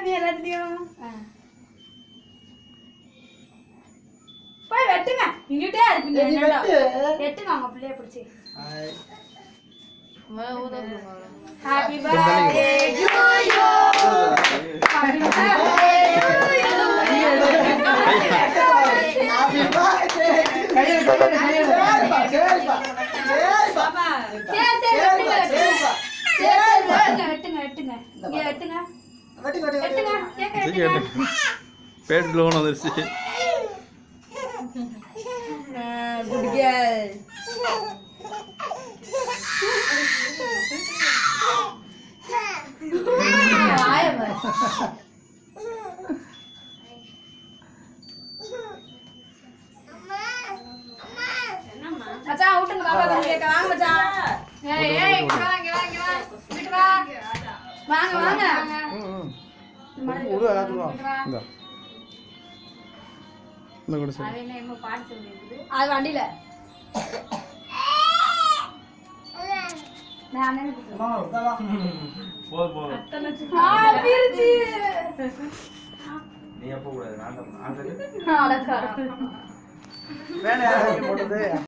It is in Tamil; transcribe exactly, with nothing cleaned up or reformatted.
காமி எல்லாத்துலயும் போய் வெட்டுங்க இங்கிட்டே இருப்பீங்க வெட்டுங்க அவங்க பிள்ளைய பிடிச்சி happy birthday to you happy birthday to you happy birthday கையில கையில கையில பாப்பா சரி சரி வெட்டுங்க சரி வெட்டுங்க வெட்டுங்க இங்க வெட்டுங்க வெட்டு வெட்டு வெட்டுங்க கேக்க வெட்டுங்க பேட் லோன் வந்துருச்சு குட் கேர்ள் ஆயமா மச்சான் ஊட்டுங்க பாப்பா வந்து கேக்க வாங்க மச்சான் ஏய் ஏய் இங்க வா இங்க வா இங்க வா இங்க வா வாங்க வாங்க ஒரு ஆளு வா இந்த இந்த கூட சரி அது என்ன என்ன பாட்டு சொல்லிருக்குது அது வண்டில நான் என்ன அம்மா உட்காரா போ போ ஆ பிரிச்சி நீ அப்ப கூடாது நான் நான் அடக்கா வேணா யாரே போடுது